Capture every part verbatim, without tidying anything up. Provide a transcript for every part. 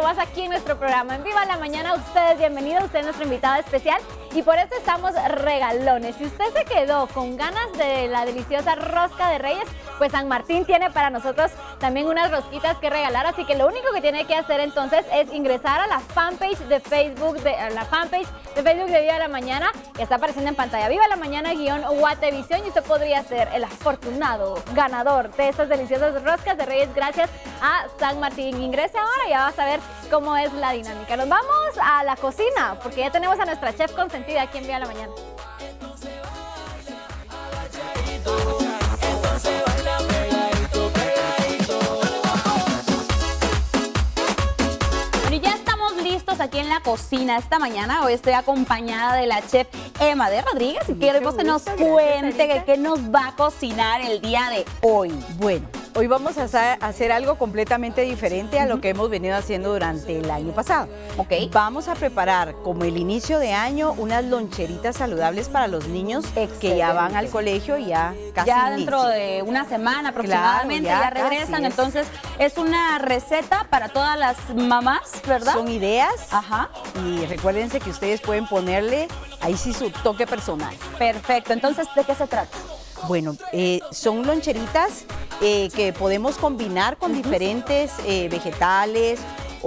más aquí en nuestro programa. En Viva la Mañana, ustedes bienvenidos, usted es nuestra invitada especial y por eso estamos regalones. Si usted se quedó con ganas de la deliciosa rosca de Reyes, pues San Martín tiene para nosotros también unas rosquitas que regalar, así que lo único que tiene que hacer entonces es ingresar a la fanpage de Facebook, de, a la fanpage de Facebook de Viva la Mañana, que está apareciendo en pantalla, Viva la Mañana guión Guatevisión, y usted podría ser el afortunado ganador de estas deliciosas roscas de Reyes gracias a San Martín. Ingrese ahora y ya vas a ver cómo es la dinámica. Nos vamos a la cocina, porque ya tenemos a nuestra chef consentida aquí en Viva la Mañana. Aquí en la cocina esta mañana. Hoy estoy acompañada de la chef Emma de Rodríguez y queremos que nos cuente que, qué nos va a cocinar el día de hoy. Bueno, hoy vamos a hacer algo completamente diferente a lo que hemos venido haciendo durante el año pasado. Ok. Vamos a preparar, como el inicio de año, unas loncheritas saludables para los niños. Excelente. Que ya van al colegio y ya casi Ya dentro inicio. de una semana aproximadamente, claro, ya, ya regresan. Entonces, es una receta para todas las mamás, ¿verdad? Son ideas. Ajá. Y recuérdense que ustedes pueden ponerle ahí sí su toque personal. Perfecto. Entonces, ¿de qué se trata? Bueno, eh, son loncheritas eh, que podemos combinar con uh-huh. diferentes eh, vegetales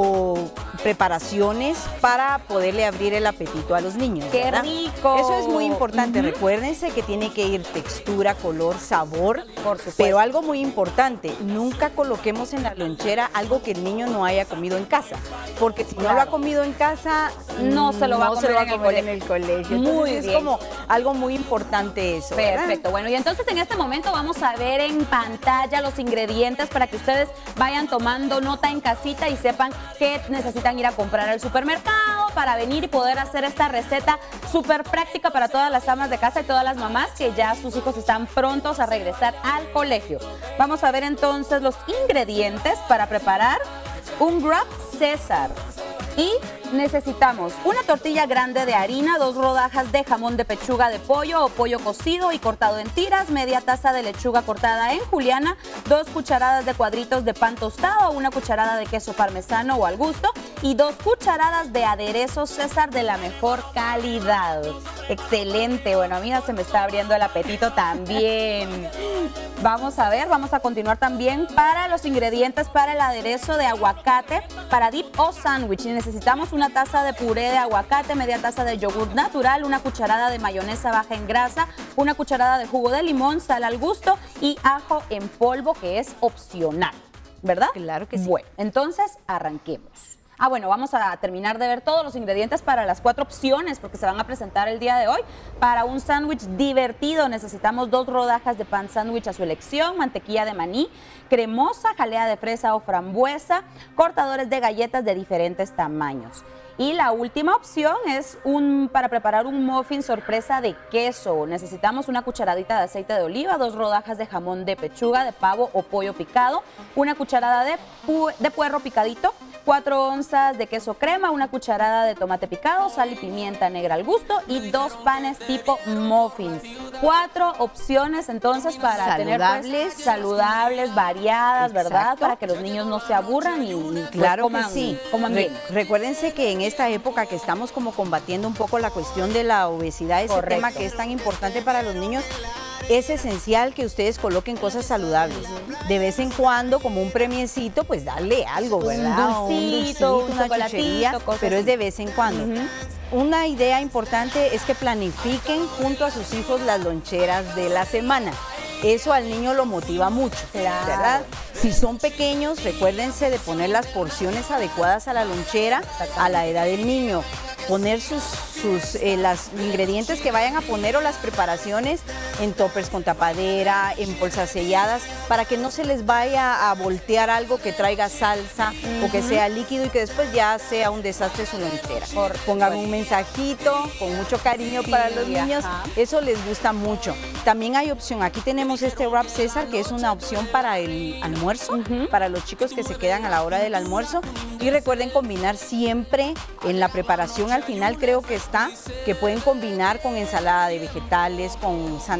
o preparaciones para poderle abrir el apetito a los niños. ¡Qué ¿verdad? rico! Eso es muy importante. Uh-huh. Recuérdense que tiene que ir textura, color, sabor. Por supuesto. Pero algo muy importante, nunca coloquemos en la lonchera algo que el niño no haya comido en casa. Porque si claro. no lo ha comido en casa, no se lo va, no a, comer se lo va a comer en el, en el colegio. Muy Entonces, bien. Es como algo muy importante eso. Perfecto. ¿verdad? Bueno, y entonces en este momento vamos a ver en pantalla los ingredientes para que ustedes vayan tomando nota en casita y sepan que necesitan ir a comprar al supermercado para venir y poder hacer esta receta súper práctica para todas las amas de casa y todas las mamás que ya sus hijos están prontos a regresar al colegio. Vamos a ver entonces los ingredientes para preparar un wrap César. Y necesitamos una tortilla grande de harina, dos rodajas de jamón de pechuga de pollo o pollo cocido y cortado en tiras, media taza de lechuga cortada en juliana, dos cucharadas de cuadritos de pan tostado, una cucharada de queso parmesano o al gusto y dos cucharadas de aderezo César de la mejor calidad. Excelente. Bueno, amiga, se me está abriendo el apetito también. Vamos a ver, vamos a continuar también para los ingredientes para el aderezo de aguacate para dip o sándwich. Necesitamos una taza de puré de aguacate, media taza de yogur natural, una cucharada de mayonesa baja en grasa, una cucharada de jugo de limón, sal al gusto y ajo en polvo, que es opcional, ¿verdad? Claro que sí. Bueno, entonces arranquemos. Ah, bueno, vamos a terminar de ver todos los ingredientes para las cuatro opciones porque se van a presentar el día de hoy. Para un sándwich divertido necesitamos dos rodajas de pan sándwich a su elección, mantequilla de maní, cremosa, jalea de fresa o frambuesa, cortadores de galletas de diferentes tamaños. Y la última opción es un, para preparar un muffin sorpresa de queso. Necesitamos una cucharadita de aceite de oliva, dos rodajas de jamón de pechuga, de pavo o pollo picado, una cucharada de, pu de puerro picadito, cuatro onzas de queso crema, una cucharada de tomate picado, sal y pimienta negra al gusto y dos panes tipo muffins. Cuatro opciones entonces para saludables, tener pues, saludables, variadas, exacto. ¿verdad? Para que los niños no se aburran y, y claro pues, coman, que sí. coman bien. Re recuérdense que en esta época que estamos como combatiendo un poco la cuestión de la obesidad, ese Correcto. tema que es tan importante para los niños, es esencial que ustedes coloquen cosas saludables. De vez en cuando, como un premiecito, pues darle algo, ¿verdad? Un dulcito, un, dulcito, una chuchería, pero es de vez en cuando. Uh-huh. Una idea importante es que planifiquen junto a sus hijos las loncheras de la semana. Eso al niño lo motiva mucho, claro. ¿verdad? Si son pequeños, recuérdense de poner las porciones adecuadas a la lonchera, a la edad del niño. Poner sus, sus eh, las ingredientes que vayan a poner o las preparaciones en toppers con tapadera, en bolsas selladas, para que no se les vaya a voltear algo que traiga salsa uh-huh. o que sea líquido y que después ya sea un desastre su lonchera. Por, Pongan por... un mensajito con mucho cariño sí, para los niños, ajá. eso les gusta mucho. También hay opción, aquí tenemos este wrap César, que es una opción para el almuerzo, uh-huh. para los chicos que se quedan a la hora del almuerzo. Y recuerden combinar siempre en la preparación. Al final creo que está, que pueden combinar con ensalada de vegetales, con zanahoria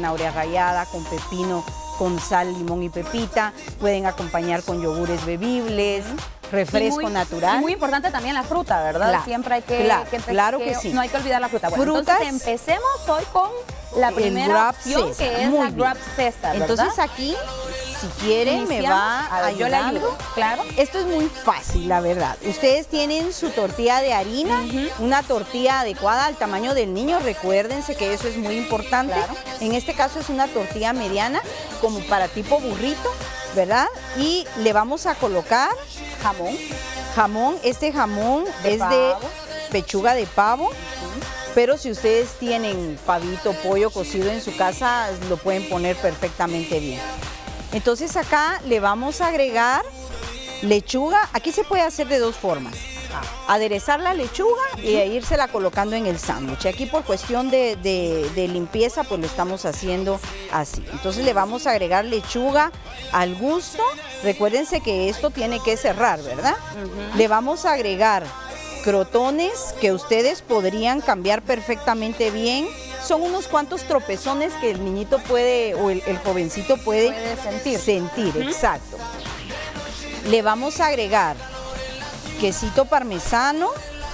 zanahoria rallada, con pepino, con sal, limón y pepita. Pueden acompañar con yogures bebibles, refresco muy, natural. Y muy importante también la fruta, ¿verdad? Claro, Siempre hay que, claro, que, claro que, que sí. No hay que olvidar la fruta. Bueno, Frutas, entonces empecemos hoy con la primera opción, César. que es Muy la bien. Wrap César, ¿verdad? Entonces aquí, si quieren, me va a ver, yo le ayudando. ayudo, claro. Esto es muy fácil, la verdad. Ustedes tienen su tortilla de harina, uh-huh. una tortilla adecuada al tamaño del niño. Recuérdense que eso es muy importante. Claro. En este caso es una tortilla mediana, como para tipo burrito, ¿verdad? Y le vamos a colocar jamón. Jamón, este jamón de es pavo. de pechuga de pavo. Uh-huh. Pero si ustedes tienen pavito, pollo cocido en su casa, lo pueden poner perfectamente bien. Entonces acá le vamos a agregar lechuga. Aquí se puede hacer de dos formas. Aderezar la lechuga y írsela colocando en el sándwich. Aquí por cuestión de, de, de limpieza pues lo estamos haciendo así. Entonces le vamos a agregar lechuga al gusto. Recuérdense que esto tiene que cerrar, ¿verdad? Uh-huh. Le vamos a agregar crotones que ustedes podrían cambiar perfectamente bien. Son unos cuantos tropezones que el niñito puede, o el, el jovencito puede, puede sentir. Sentir, uh-huh. Exacto. Le vamos a agregar quesito parmesano.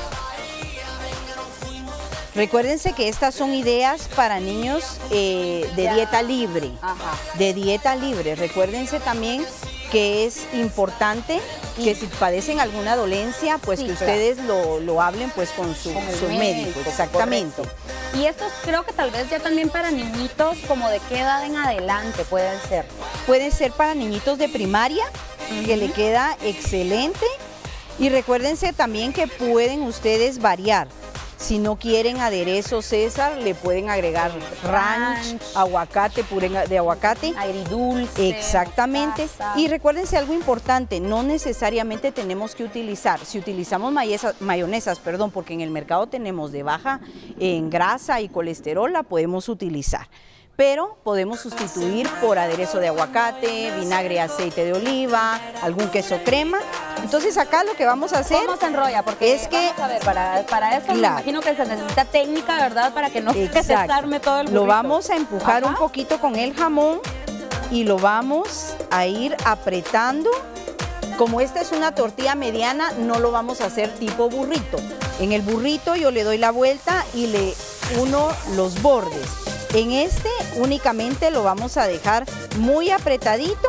Recuérdense que estas son ideas para niños eh, de ya. dieta libre. Ajá. De dieta libre. Recuérdense también que es importante que si padecen alguna dolencia, pues sí, que claro. ustedes lo, lo hablen pues con su, con su médico, médico. Exactamente. Correcto. Y estos creo que tal vez ya también para niñitos como de qué edad en adelante pueden ser. Pueden ser para niñitos de primaria, uh-huh. que le queda excelente. Y recuérdense también que pueden ustedes variar. Si no quieren aderezo César, le pueden agregar ranch, ranch aguacate, puré de aguacate. Agridulce. Exactamente. Mostaza. Y recuérdense algo importante, no necesariamente tenemos que utilizar, si utilizamos mayesa, mayonesas, perdón, porque en el mercado tenemos de baja en grasa y colesterol, la podemos utilizar. Pero podemos sustituir por aderezo de aguacate, vinagre, aceite de oliva, algún queso crema. Entonces acá lo que vamos a hacer... ¿Cómo se enrolla? Porque es que, vamos a ver, para, para eso claro. me imagino que se necesita técnica, ¿verdad? Para que no se desarme todo el burrito. Lo vamos a empujar Ajá. un poquito con el jamón y lo vamos a ir apretando. Como esta es una tortilla mediana, no lo vamos a hacer tipo burrito. En el burrito yo le doy la vuelta y le uno los bordes. En este únicamente lo vamos a dejar muy apretadito.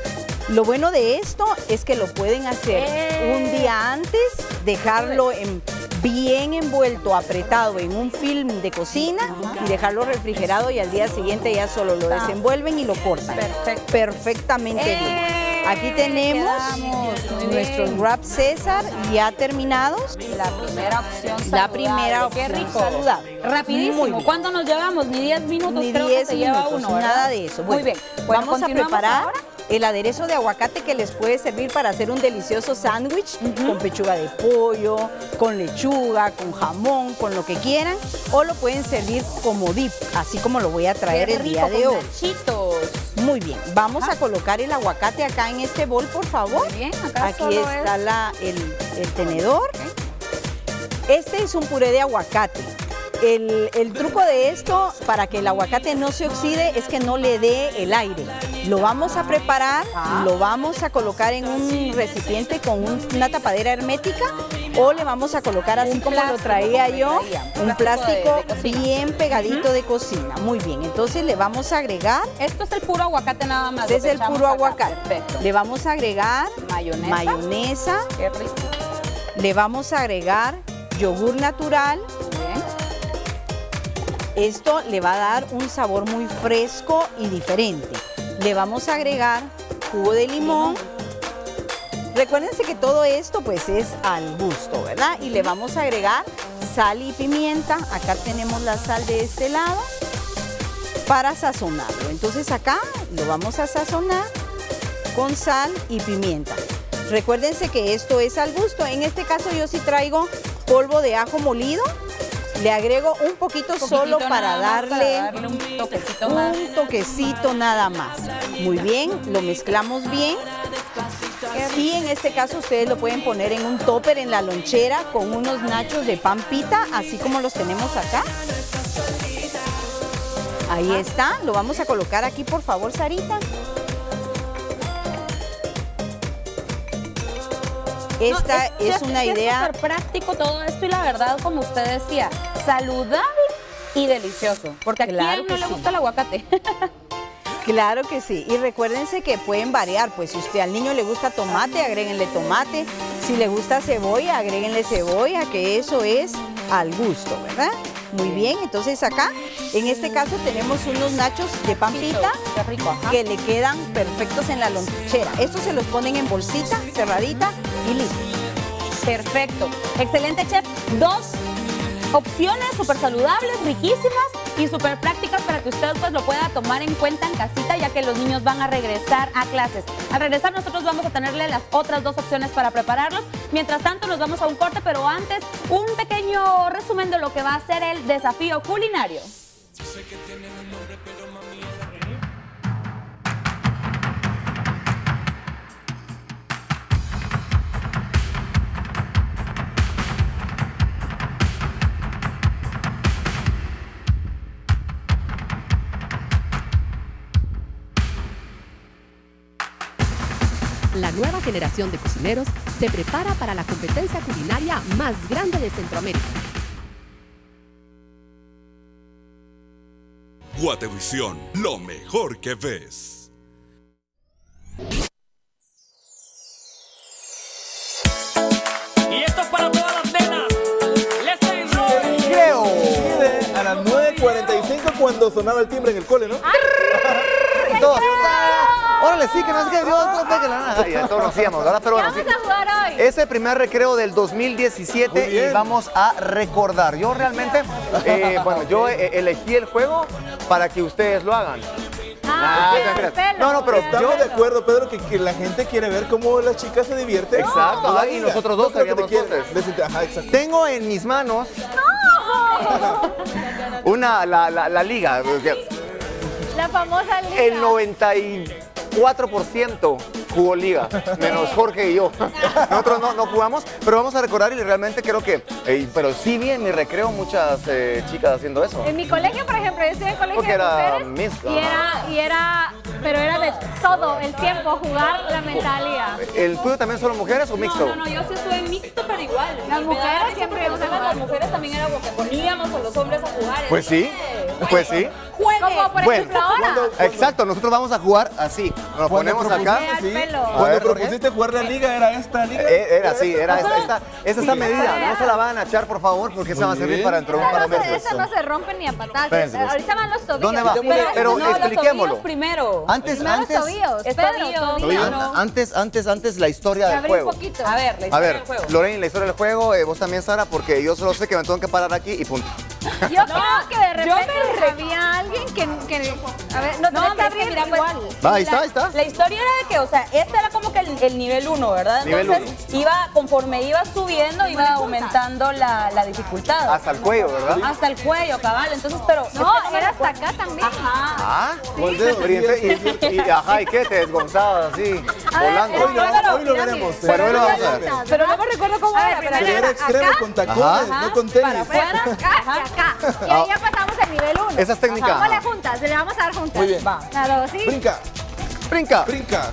Lo bueno de esto es que lo pueden hacer eh. un día antes, dejarlo en, bien envuelto, apretado en un film de cocina y dejarlo refrigerado y al día siguiente ya solo lo desenvuelven y lo cortan. Perfecto. Perfectamente eh. bien. Aquí tenemos nuestros Wrap César ya terminados. La primera opción saludable. La primera opción Qué rico. saludable. Rapidísimo. ¿Cuánto nos llevamos? Ni diez minutos. Ni creo diez que se minutos, lleva uno, ¿verdad? nada de eso. Bueno, muy bien. Bueno, vamos a preparar ahora. el aderezo de aguacate que les puede servir para hacer un delicioso sándwich uh-huh. con pechuga de pollo, con lechuga, con jamón, con lo que quieran. O lo pueden servir como dip, así como lo voy a traer Qué el rico, día de con hoy. Nachitos. Muy bien, vamos Ajá. a colocar el aguacate acá en este bol, por favor. Muy bien, acá Aquí solo está es... la, el, el tenedor. Okay. Este es un puré de aguacate. El, el truco de esto, para que el aguacate no se oxide, es que no le dé el aire. Lo vamos a preparar, ah. lo vamos a colocar en un recipiente con un, una tapadera hermética o le vamos a colocar así un como lo traía yo, un, un plástico de, de bien pegadito uh-huh. de cocina. Muy bien, entonces le vamos a agregar... Esto es el puro aguacate nada más. Este es el puro acá. aguacate. Perfecto. Le vamos a agregar mayonesa. mayonesa. Qué rico. Le vamos a agregar yogur natural. Esto le va a dar un sabor muy fresco y diferente. Le vamos a agregar jugo de limón. Recuérdense que todo esto pues es al gusto, ¿verdad? Y le vamos a agregar sal y pimienta. Acá tenemos la sal de este lado para sazonarlo. Entonces acá lo vamos a sazonar con sal y pimienta. Recuérdense que esto es al gusto. En este caso yo sí traigo polvo de ajo molido. Le agrego un poquito un solo para darle, para darle un toquecito un más. toquecito nada más. Muy bien, lo mezclamos bien. Y en este caso ustedes lo pueden poner en un topper en la lonchera con unos nachos de pan pita, así como los tenemos acá. Ahí está, lo vamos a colocar aquí, por favor, Sarita. Esta No, es, es una es idea... súper práctico todo esto y la verdad, como usted decía, saludable y delicioso. Porque a Claro quién no que le sí. gusta el aguacate. Claro que sí, y recuérdense que pueden variar, pues si usted al niño le gusta tomate, agréguenle tomate, si le gusta cebolla, agréguenle cebolla, que eso es al gusto, ¿verdad? Muy bien, entonces acá, en este caso tenemos unos nachos de pampita Qué rico, ajá. que le quedan perfectos en la lonchera. Estos se los ponen en bolsita, cerradita y listo. Perfecto. Excelente, chef. Dos opciones súper saludables, riquísimas y súper prácticas para que usted pues lo pueda tomar en cuenta en casita, ya que los niños van a regresar a clases. Al regresar nosotros vamos a tenerle las otras dos opciones para prepararlos. Mientras tanto nos vamos a un corte, pero antes un pequeño resumen de lo que va a ser el desafío culinario. La nueva generación de cocineros se prepara para la competencia culinaria más grande de Centroamérica. Guatevisión, lo mejor que ves. Y esto es para todas las nenas. Leslie Roy. Creo. A las nueve cuarenta y cinco cuando sonaba el timbre en el cole, ¿no? Todos. Órale, sí, que más que Dios, no pegue la nada. Ya todos lo hacíamos, ¿verdad? Pero bueno, sí. Vamos a jugar hoy. Es el primer recreo del dos mil Muy diecisiete bien. y vamos a recordar. Yo realmente, eh, bueno, yo eh, elegí el juego para que ustedes lo hagan. Ah, Ah, sí, espera. el pelo. No, no, pero Bien. yo- Estamos de acuerdo, Pedro, que, que la gente quiere ver cómo la chica se divierte. Exacto, No, ah, y diga. nosotros dos No creo que te seríamos quiera- voces. Decirte- Ajá, exacto. Tengo en mis manos una, la, la, la liga. La famosa liga. El noventa y cuatro por ciento jugó liga, menos Jorge y yo. Nosotros no, no jugamos, pero vamos a recordar y realmente creo que, eh, pero sí vi en mi recreo muchas eh, chicas haciendo eso. En mi colegio, por ejemplo, yo estoy en el colegio Porque de era mujeres mixto, y ajá. era, y era, pero era de todo el tiempo jugar la mentalidad. ¿El tuyo también solo mujeres o mixto? No, no, no, yo sí estuve en mixto, pero igual. Las Y me daba mujeres risa siempre porque nos nosotras jugaban. las mujeres también era como que poníamos con los hombres a jugar. y Pues decía, sí, pues sí. ¡Juegue! Como por Bueno, ejemplo ahora. cuando- Exacto, nosotros vamos a jugar así. Nos Cuando ponemos acá. Al propusiste, sí, pelo. A Cuando ver, Jorge. propusiste jugar la liga, ¿era esta liga? Eh, Era así, era esta, esta, esta está medida. No se la van a echar, por favor, porque esa va a servir bien. para dentro de un par Esa de no, se, meses. esa no se rompe ni a patadas. Espérense, pues. Ahorita van los tobillos. ¿Dónde va? Pero, Pero no, los expliquémoslo. tobillos primero. Antes, primero los antes, tobillos. Es Pedro, tobillo, tobillo. tobillo. an- antes, antes, antes la historia del Abrí juego. un poquito. A ver, la A historia ver, del juego. Lorraine, la historia del juego, eh, vos también, Sara, porque yo solo sé que me tengo que parar aquí y punto. Yo creo que de yo repente me re- había alguien que, que a ver, no, No, tenés que pero es que abrir mira, pues, igual. Va, ahí la- está, ahí está. La historia era de que, o sea, este era como que el, el nivel uno, ¿verdad? Nivel Entonces, iba, conforme iba subiendo, iba aumentando la, la dificultad. Hasta el cuello, ¿verdad? Hasta el cuello, cabal. Entonces, pero... No, es que era me hasta recuerdo- acá también. Ajá. Ah, Con el dedo. pero y, y- y- y- ajá, ¿y qué? Te desgonzabas así, volando. Hoy lo, pero- hoy lo veremos. Bueno, hoy lo vamos a ver. Pero no me recuerdo cómo A ver, era. pero primero Pero era era extremo acá, con tacones, Ajá. no con para tenis. afuera. acá y acá. Y ahí ya pasamos el nivel uno. Esa es técnica. Vámonos juntas, le vamos a dar juntas. Muy bien. Va. La dos, sí. Brinca, Brinca, brinca.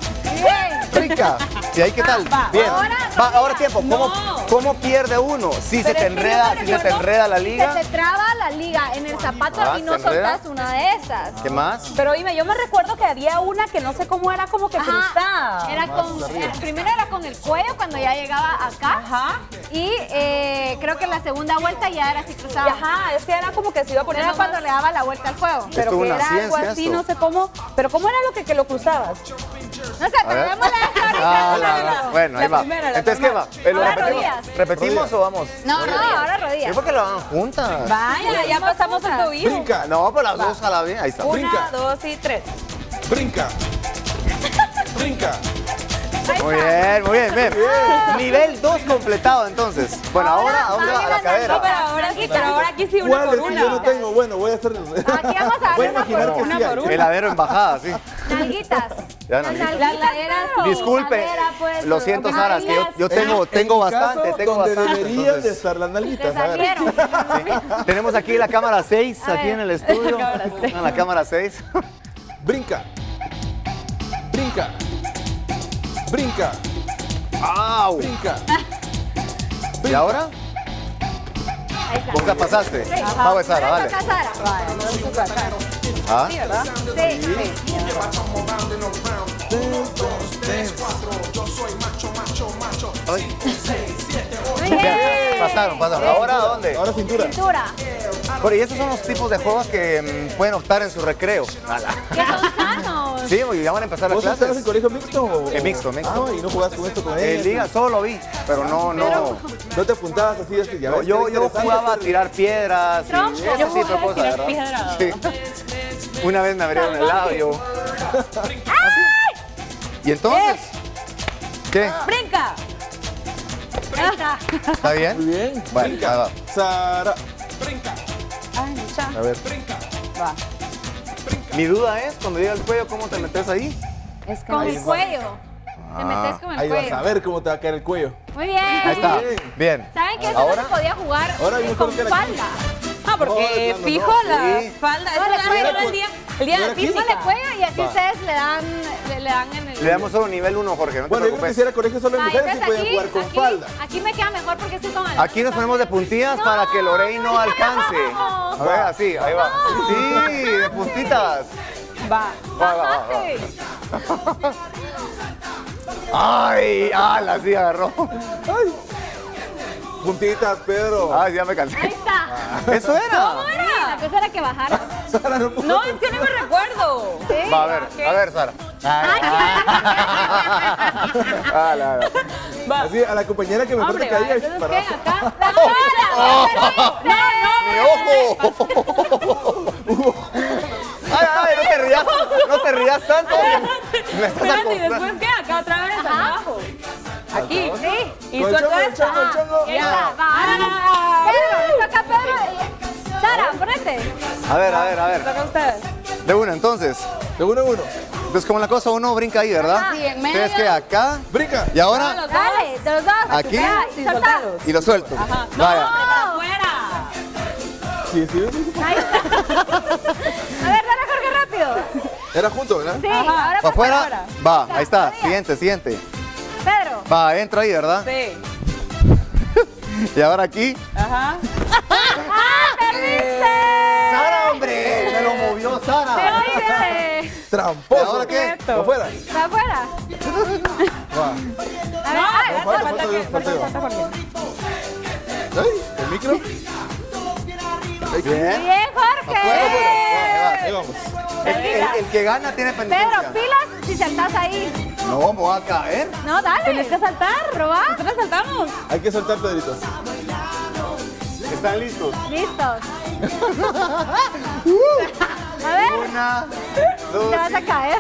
Bien. brinca. ¿Y ahí qué tal? Va. Bien. Ahora, Va, rodilla. ahora tiempo. ¿Cómo, No. ¿Cómo pierde uno? Si se Pero te es que yo enreda, me si se te recuerdo- enreda la liga. Se te traba la liga en el zapato Ah, y no ¿se enreda? soltas una de esas. ¿Qué más? Pero dime, yo me recuerdo que había una que no sé cómo era, como que cruzada. Ajá. Era con, eh, primero era con el cuello cuando ya llegaba acá. Ajá. Y eh, creo que la segunda vuelta ya era así Y cruzada. ajá, es que era como que se iba poniendo Era cuando más- le daba la vuelta al juego. pero Esto que es una era algo ciencia, así, esto. no sé cómo. Pero ¿cómo era lo que, que lo cruzabas? No sé, pero ver. démosle esta ahorita. Ah, no, la- no, la- no. bueno, ahí La va. primera, la Entonces, ¿qué va? normal. Eh, ¿lo Ahora repetimos? rodillas. ¿Repetimos Rodillas. o vamos? No, no, ahora rodillas. ¿Y por qué lo van juntas? Vaya, ya pasamos el tobillo. Brinca, No, pero las dos a la vez. Ahí está. Una, Brinca. dos y tres. brinca. Brinca. Muy bien, muy bien, bien. Nivel dos completado entonces. Bueno, ahora, ¿a dónde va? A la No, cadera. pero ahora sí, pero ahora aquí sí una ¿Cuál por es que una. yo no tengo? Bueno, voy a hacer... Aquí vamos a Voy a darle una imaginar por que una. sí por hay. una. Heladero en bajada, sí. Nalguitas. Ya, Las nalguitas. Las laderas. Disculpe, cadera, pues, lo siento, pero Sara, es que yo, yo tengo, En tengo mi caso, bastante, tengo donde bastante. deberían de entonces, estar las Te nalguitas. A ver. salieron. sí. Tenemos aquí la cámara seis, A aquí ver. en el estudio. La cámara seis. En la cámara seis. Brinca. Brinca. Brinca. ¡Au! Brinca. ¿Y ahora? Ahí está. ¿Vos la pasaste? Vamos, Sara, Ahora dale. toca Sara. ¿Ah? Sí. Ay. Muy Bien, bien. pasaron, pasaron. ¿Ahora a dónde? Ahora cintura. Cintura. Bueno, y estos son los tipos de juegos que mm, pueden optar en su recreo. Ala. Que son sanos. Sí, y ya van a empezar las ¿Vos estabas en clases. colegio mixto o...? En mixto, mixto. Ah, y no jugabas con esto con En él. liga solo lo vi, pero no, no. No te apuntabas así, así. Ya No, ves, yo, qué yo interesante. jugaba a tirar piedras y Trompo. ese Yo tipo de jugaba a cosas, tirar ¿verdad? piedras. Sí. Una vez me abrieron el labio. ¿Y entonces? ¿Qué? ¡Brinca! ¿Está bien? Muy bien. Bueno, Brinca. ahí va. Sara. Ay, mucha. A ver. Va. Mi duda es, cuando llega el cuello, ¿cómo te metes ahí? Es que Con no el hay- cuello. Te metes con el Ahí vas cuello. a ver cómo te va a caer el cuello. Muy bien. Ahí está. Bien. Bien. ¿Saben que eso ¿Ahora? no se podía jugar Ahora yo con creo que la- falda? Ah, porque No, no, no, fijo no. la Sí. falda. Eso No, le le dan cuello. el día, el día ¿No de era aquí? física. Póngale cuello y así Va. ustedes le dan, le, le dan en el... Le damos solo nivel uno, Jorge, no te Bueno, yo creo que preocupes. si era colegio solo de Ah, mujeres se entonces podían jugar con aquí, falda. aquí me queda mejor porque estoy con el... Aquí nos ponemos de puntillas para que Lorey no alcance. A ver, así, ahí va. Sí, de puntitas. Va. Va, va, va, va. Ay, ala, sí agarró. Ay. Puntitas, Pedro. Ay, ya me cansé. Ahí está. ¿Eso era? Sí, la cosa era que bajara. Sara no pudo. No, es que no me recuerdo. Sí. Va, a ver, a ver, Sara. Ay, ala, ala. Va. Así, a la compañera que mejor Hombre, te va, caía. entonces, para- ¿qué? Acá. Oh. No, no, ¡Mi ojo! Ay, ay, no te rías, no te rías tanto. Me estás espérate, ¿y acostando. después qué? Acá otra vez, abajo. Aquí. Sí. Y Con el suelto chongo, el esta. chongo, el chongo. Ya está, va. Ah. Pedro, le toca a Pedro. y- Sara, ponete. A ver, a ver, a ver. Toca a ustedes. De una, entonces. De uno en uno. Entonces, como la cosa, uno brinca ahí, ¿verdad? Sí, en medio. Entonces, que acá. Brinca. Y ahora, Los dos. Dale, de los dos. Aquí. Ya, Sí, soltá. soltalos. y lo suelto. Ajá. No, Vaya. para afuera. Sí, sí, sí. Ahí está. A ver, dale, Jorge, rápido. Era junto, ¿verdad? Sí, Ajá. ahora ¿Para para afuera? Va, ahí está. Siguiente, siguiente. Pedro. Va, entra ahí, ¿verdad? Sí. Y ahora aquí. Ajá. ¡Ah, perdiste! ¡Sara, hombre! Me lo movió Sara. Oye, Tramposo. ¿Y ahora qué? ¿Para afuera? ¿está afuera? Va. A ver, ay, No, falta, falta, Dios, falta yo. Ay, ¿el micro? Ahí, Bien. Bien, Afuera, Jorge. afuera. ahí vamos. El, el- el que gana tiene penitencia. Pedro, pilas si saltás ahí. No, me voy a caer. No, dale. Tienes que saltar. Probá. Nosotros saltamos. Hay que saltar, Pedrito. ¿Están listos? Listos. A ver, Una, dos, te vas a caer.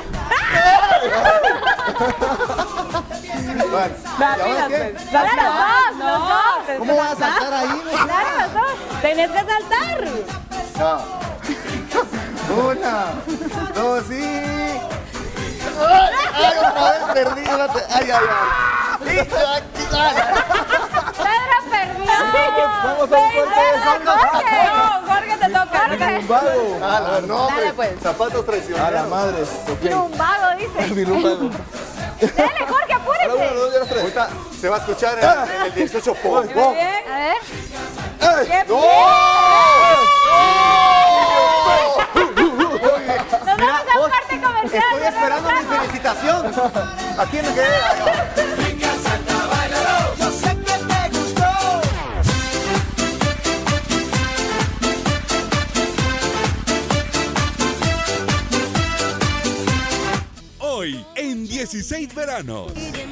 Bueno, ¿y Va, ahora pilas, qué? pues. Dale, Salta. los dos, los No, dos. tenés ¿Cómo que vas a saltar ahí? Dale, los dos. Tenés que saltar. No. Una, dos y... ¡Ay, ay, otra vez perdí! espérate. ¡Ay, ay, ay! ¡Listo! Aquí, ay. Pedro perdió. Vamos a un corte. Jorge. No, Jorge te toca. Un vago. ¡Hala, no, hombre! Dale, pues. Zapatos A la traicioneros. madre. Ok. Lumbago, dice. Mi lumbago. Dale, Jorge, A la una, apúrese. dos, y a las tres. Ahorita se va a escuchar en, en el dieciocho. ¡Pum, Muy pum! Bien. A ver. ¡Ay! ¡No! Nos vamos a un corte comercial. Estoy esperando mi felicitación. Aquí me quedé. Ahí va. Hoy en dieciséis veranos.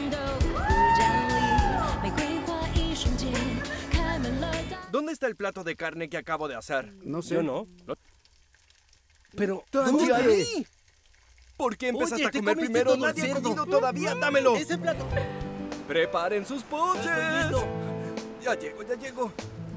¿Dónde está el plato de carne que acabo de hacer? No sé. Yo no. No. Pero, ¿Dónde? ¿dónde ahí? ¿Por qué empezaste Oye, a te comer comiste primero? todo el Nadie ha cerdo. comido todavía. ¡Dámelo! Ese plato. Preparen sus ponches. Estoy listo. Ya llego, ya llego.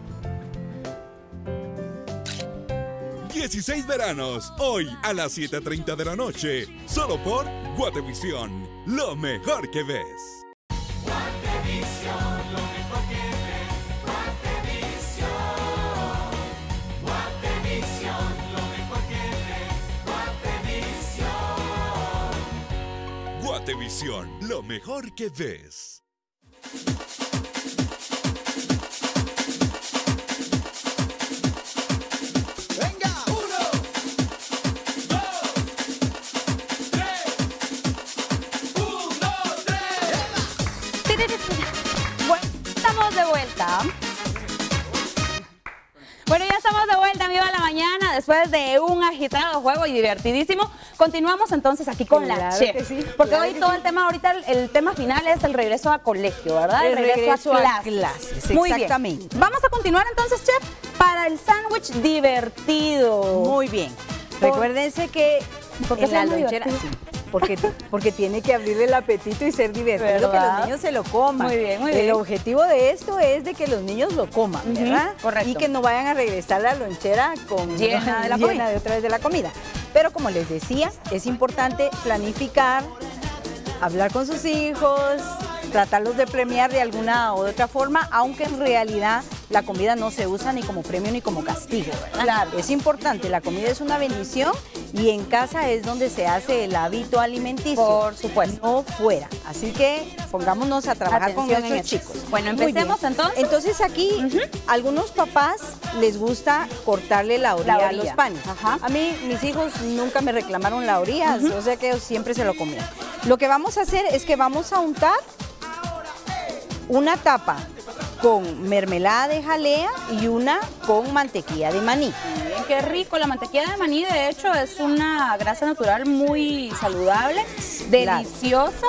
dieciséis veranos, hoy a las siete treinta de la noche, solo por Guatevisión, lo mejor que ves. Guatevisión, lo mejor que ves. Guatevisión. Guatevisión, lo mejor que ves. Guatevisión. Guatevisión, lo mejor que ves. Bueno, estamos de vuelta. Bueno, ya estamos de vuelta, en Viva la Mañana, después de un agitado juego y divertidísimo. Continuamos entonces aquí con Claro la chef. que sí, porque claro hoy que todo sí. el tema, ahorita el, el tema final es el regreso a colegio, ¿verdad? El regreso a clases, Muy exactamente. bien. Vamos a continuar entonces, chef, para el sándwich divertido. Muy bien. Recuérdense que ¿Por qué en la se llama lonchera, divertido? sí, porque, porque tiene que abrirle el apetito y ser divertido, que ¿Verdad? los niños se lo coman. Muy bien, muy El bien. objetivo de esto es de que los niños lo coman, Ujú, ¿verdad? correcto. Y que no vayan a regresar a la lonchera con Llena de la llena comida. de otra vez de la comida. Pero como les decía, es importante planificar, hablar con sus hijos, tratarlos de premiar de alguna u otra forma, aunque en realidad la comida no se usa ni como premio ni como castigo, ¿verdad? Claro. Es importante, la comida es una bendición y en casa es donde se hace el hábito alimenticio. Por supuesto. No fuera. Así que pongámonos a trabajar con Atención en nuestros eso. chicos. Bueno, Muy empecemos bien. entonces. Entonces aquí, algunos papás les gusta cortarle la orilla, La a los orilla. panes. Ajá. A mí, mis hijos nunca me reclamaron la orilla, o sea que ellos siempre se lo comían. Lo que vamos a hacer es que vamos a untar una tapa con mermelada de jalea y una con mantequilla de maní. Bien, qué rico. La mantequilla de maní, de hecho, es una grasa natural muy saludable, Claro. deliciosa,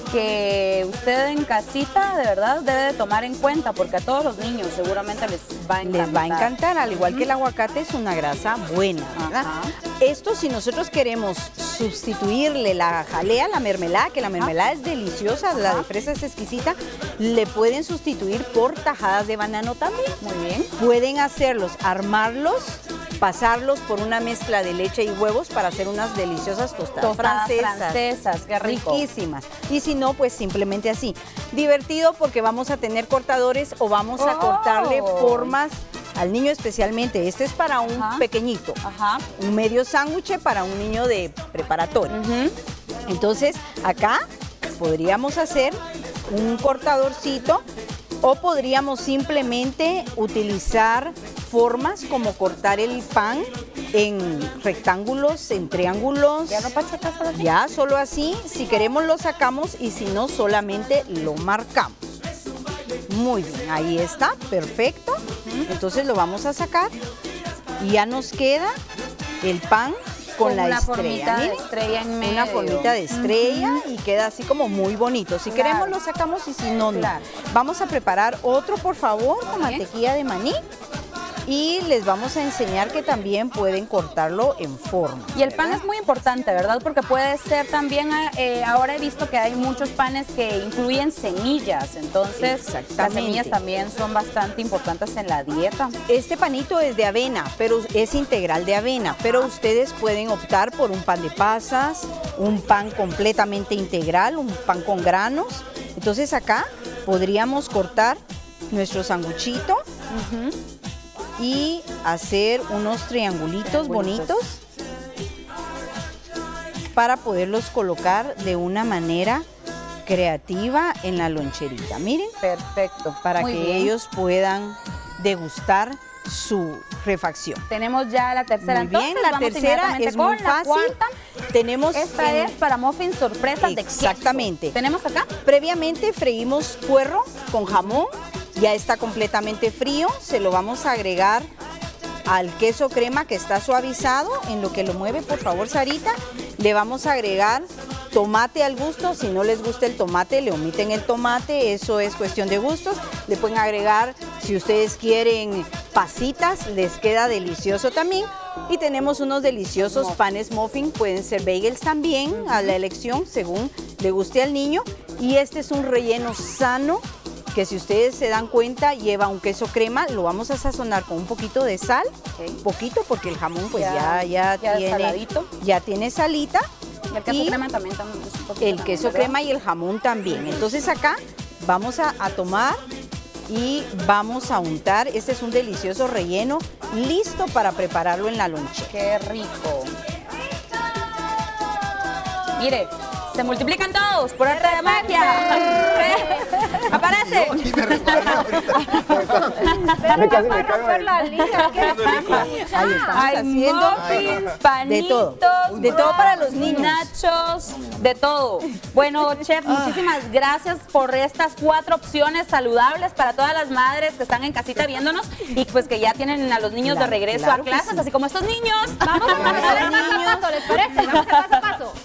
que usted en casita de verdad debe de tomar en cuenta, porque a todos los niños seguramente les va a encantar. Les va a encantar, al igual que el aguacate es una grasa buena, ¿verdad? Ajá. Esto, si nosotros queremos sustituirle la jalea, la mermelada, que la mermelada es deliciosa, la de fresa es exquisita, le pueden sustituir por tajadas de banano también. Muy bien. Pueden hacerlos, armarlos, pasarlos por una mezcla de leche y huevos para hacer unas deliciosas tostadas, Tostadas francesas. francesas, qué rico. Riquísimas. Y si no, pues simplemente así. Divertido porque vamos a tener cortadores o vamos a Oh. cortarle formas al niño especialmente. Este es para un Ajá. pequeñito. Ajá. Un medio sándwich para un niño de preparatoria. Ujú. Entonces, acá podríamos hacer un cortadorcito o podríamos simplemente utilizar formas como cortar el pan en rectángulos, en triángulos. ¿Ya no pacheca solo así? Ya, solo así. Si queremos lo sacamos y si no, solamente lo marcamos. Muy bien, ahí está, perfecto. Entonces lo vamos a sacar y ya nos queda el pan con, Con la una estrella. formita de Miren, estrella en medio. una formita de estrella y queda así como muy bonito. Si Claro. queremos lo sacamos y si no, no. Claro. Vamos a preparar otro, por favor, con Muy bien. mantequilla de maní. Y les vamos a enseñar que también pueden cortarlo en forma. Y el pan es muy importante, ¿verdad? Porque puede ser también, eh, ahora he visto que hay muchos panes que incluyen semillas, entonces las Exactamente. semillas también son bastante importantes en la dieta. Este panito es de avena, pero es integral de avena, pero ustedes pueden optar por un pan de pasas, un pan completamente integral, un pan con granos. Entonces acá podríamos cortar nuestro sanguchito y hacer unos triangulitos, Triangulitos. bonitos para poderlos colocar de una manera creativa en la loncherita. Miren, Perfecto. para Muy que bien. ellos puedan degustar su refacción. Tenemos ya la tercera. Muy bien, entonces, la vamos tercera inmediatamente es muy con la fácil. cuarta. Tenemos Esta en- es para muffins sorpresas de queso. Exactamente. Tenemos acá. Previamente freímos puerro con jamón, ya está completamente frío, se lo vamos a agregar al queso crema que está suavizado. En lo que lo mueve, por favor, Sarita, le vamos a agregar tomate al gusto. Si no les gusta el tomate, le omiten el tomate, eso es cuestión de gustos. Le pueden agregar, si ustedes quieren, pasitas, les queda delicioso también. Y tenemos unos deliciosos panes muffin, pueden ser bagels también, a la elección, según le guste al niño. Y este es un relleno sano, que si ustedes se dan cuenta, lleva un queso crema. Lo vamos a sazonar con un poquito de sal, okay. poquito, porque el jamón pues ya, ya, ya, tiene, saladito. ya tiene salita. Y el queso y crema también. también el queso ¿verdad? crema y el jamón también. Entonces acá vamos a, a tomar y vamos a untar. Este es un delicioso relleno, listo para prepararlo en la lonchera. ¡Qué rico! Mire, se multiplican todos por arte de magia. ¡Aparece! Yo, me me casi me cago en la liga. Ahí estamos Hay haciendo muffins, panitos, de todo, de todo para los niños. Nachos, de todo. Bueno, chef, muchísimas gracias por estas cuatro opciones saludables para todas las madres que están en casita viéndonos y pues que ya tienen a los niños claro, de regreso claro a clases, sí. así como estos niños. Vamos a pasar el paso a paso, ¿les parece? Vamos a paso a paso.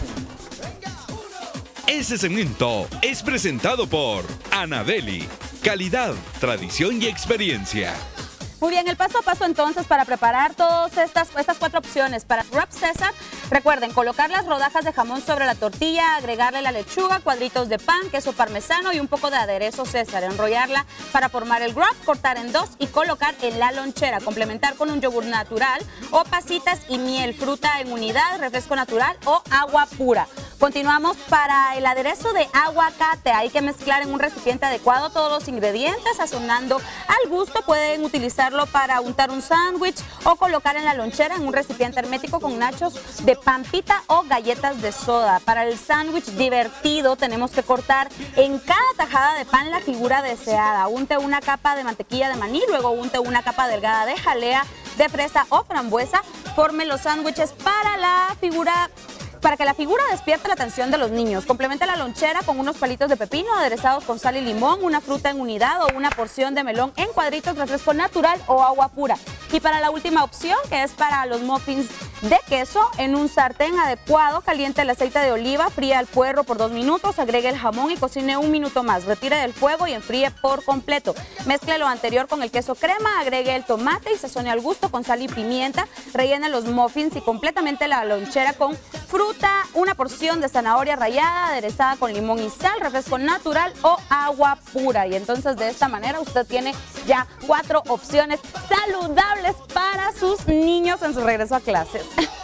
Este segmento es presentado por Anabeli. Calidad, tradición y experiencia. Muy bien, el paso a paso entonces para preparar todas estas, estas cuatro opciones. Para wrap César, recuerden colocar las rodajas de jamón sobre la tortilla, agregarle la lechuga, cuadritos de pan, queso parmesano y un poco de aderezo César. Enrollarla para formar el wrap, cortar en dos y colocar en la lonchera. Complementar con un yogur natural o pasitas y miel, fruta en unidad, refresco natural o agua pura. Continuamos para el aderezo de aguacate. Hay que mezclar en un recipiente adecuado todos los ingredientes, sazonando al gusto. Pueden utilizarlo para untar un sándwich o colocar en la lonchera en un recipiente hermético con nachos de pampita o galletas de soda. Para el sándwich divertido tenemos que cortar en cada tajada de pan la figura deseada. Unte una capa de mantequilla de maní, luego unte una capa delgada de jalea de fresa o frambuesa. Forme los sándwiches para la figura Para que la figura despierte la atención de los niños. Complementa la lonchera con unos palitos de pepino aderezados con sal y limón, una fruta en unidad o una porción de melón en cuadritos, refresco natural o agua pura. Y para la última opción, que es para los muffins de queso, en un sartén adecuado, caliente el aceite de oliva, fría al puerro por dos minutos, agregue el jamón y cocine un minuto más. Retire del fuego y enfríe por completo. Mezcle lo anterior con el queso crema, agregue el tomate y sazone al gusto con sal y pimienta. Rellene los muffins y completamente la lonchera con fruta, una porción de zanahoria rallada, aderezada con limón y sal, refresco natural o agua pura. Y entonces de esta manera usted tiene ya cuatro opciones saludables para sus niños en su regreso a clases.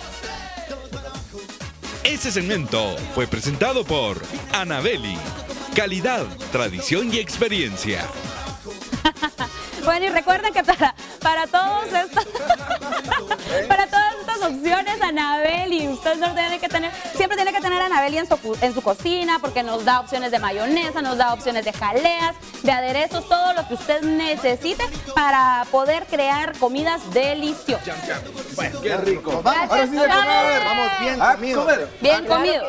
Este segmento fue presentado por Anabeli. Calidad, tradición y experiencia. Bueno, y recuerden que para, para todos estos, para todas estas opciones, Anabeli, usted no tiene que tener, siempre tiene que tener a Anabeli en su, en su cocina, porque nos da opciones de mayonesa, nos da opciones de jaleas, de aderezos, todo lo que usted necesite para poder crear comidas deliciosas. Bueno, qué rico. Vamos, ahora sí de comer. Vamos bien Ah, comidos. comer. Bien comido.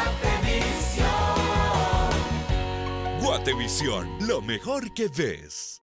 Guatevisión, lo mejor que ves.